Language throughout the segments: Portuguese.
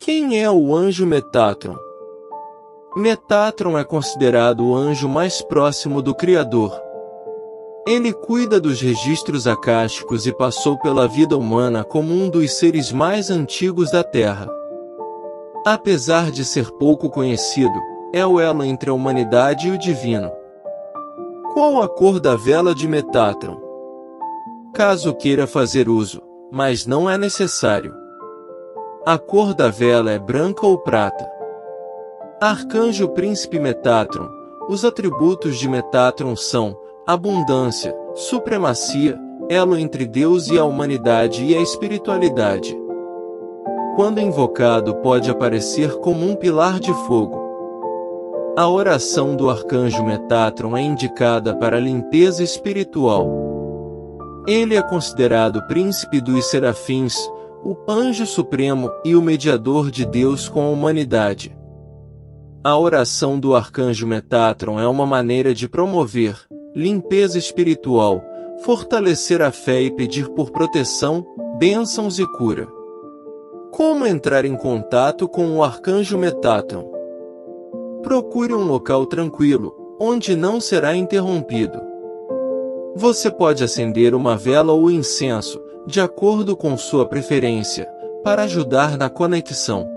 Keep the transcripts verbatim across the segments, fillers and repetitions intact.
Quem é o anjo Metatron? Metatron é considerado o anjo mais próximo do Criador. Ele cuida dos registros acásticos e passou pela vida humana como um dos seres mais antigos da Terra. Apesar de ser pouco conhecido, é o elo entre a humanidade e o divino. Qual a cor da vela de Metatron? Caso queira fazer uso, mas não é necessário. A cor da vela é branca ou prata. Arcanjo Príncipe Metatron. Os atributos de Metatron são abundância, supremacia, elo entre Deus e a humanidade e a espiritualidade. Quando invocado, pode aparecer como um pilar de fogo. A oração do Arcanjo Metatron é indicada para a limpeza espiritual. Ele é considerado príncipe dos serafins, o anjo supremo e o mediador de Deus com a humanidade. A oração do Arcanjo Metatron é uma maneira de promover limpeza espiritual, fortalecer a fé e pedir por proteção, bênçãos e cura. Como entrar em contato com o Arcanjo Metatron? Procure um local tranquilo, onde não será interrompido. Você pode acender uma vela ou incenso, de acordo com sua preferência, para ajudar na conexão.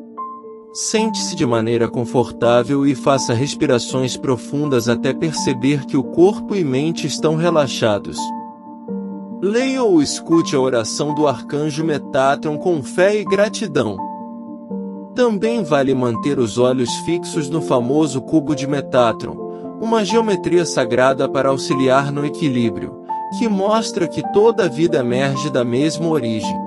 Sente-se de maneira confortável e faça respirações profundas até perceber que o corpo e mente estão relaxados. Leia ou escute a oração do Arcanjo Metatron com fé e gratidão. Também vale manter os olhos fixos no famoso cubo de Metatron, uma geometria sagrada para auxiliar no equilíbrio, que mostra que toda a vida emerge da mesma origem.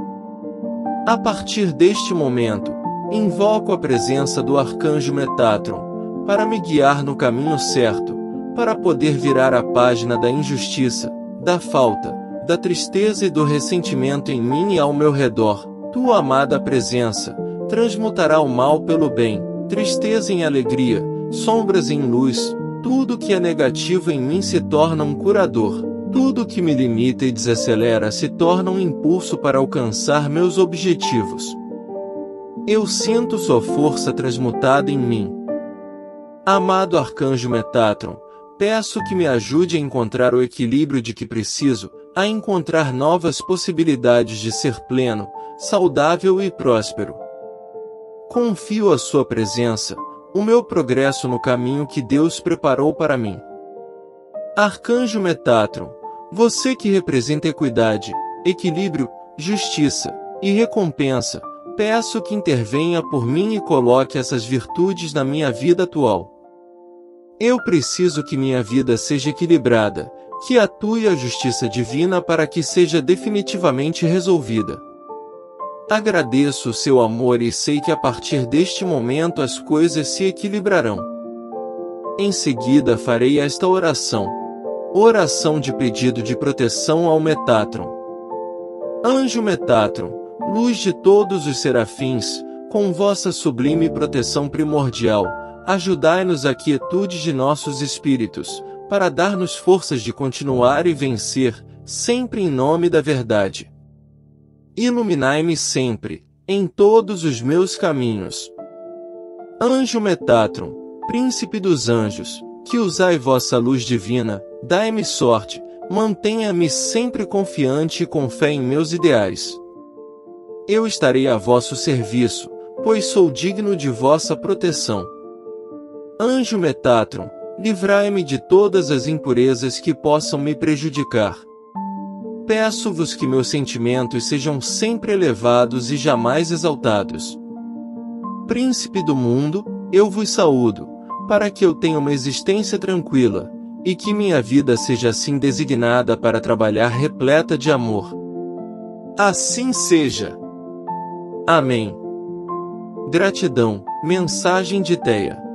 A partir deste momento, invoco a presença do Arcanjo Metatron, para me guiar no caminho certo, para poder virar a página da injustiça, da falta, da tristeza e do ressentimento em mim e ao meu redor. Tua amada presença transmutará o mal pelo bem, tristeza em alegria, sombras em luz. Tudo que é negativo em mim se torna um curador. Tudo que me limita e desacelera se torna um impulso para alcançar meus objetivos. Eu sinto sua força transmutada em mim. Amado Arcanjo Metatron, peço que me ajude a encontrar o equilíbrio de que preciso, a encontrar novas possibilidades de ser pleno, saudável e próspero. Confio a sua presença, o meu progresso no caminho que Deus preparou para mim. Arcanjo Metatron, você que representa equidade, equilíbrio, justiça e recompensa, peço que intervenha por mim e coloque essas virtudes na minha vida atual. Eu preciso que minha vida seja equilibrada, que atue a justiça divina para que seja definitivamente resolvida. Agradeço o seu amor e sei que a partir deste momento as coisas se equilibrarão. Em seguida farei esta oração. Oração de pedido de proteção ao Metatron. Anjo Metatron, luz de todos os serafins, com vossa sublime proteção primordial, ajudai-nos à quietude de nossos espíritos, para dar-nos forças de continuar e vencer, sempre em nome da verdade. Iluminai-me sempre, em todos os meus caminhos. Anjo Metatron, príncipe dos anjos, que usai vossa luz divina, dai-me sorte, mantenha-me sempre confiante e com fé em meus ideais. Eu estarei a vosso serviço, pois sou digno de vossa proteção. Anjo Metatron, livrai-me de todas as impurezas que possam me prejudicar. Peço-vos que meus sentimentos sejam sempre elevados e jamais exaltados. Príncipe do mundo, eu vos saúdo, para que eu tenha uma existência tranquila, e que minha vida seja assim designada para trabalhar repleta de amor. Assim seja. Amém. Gratidão, mensagem de Teia.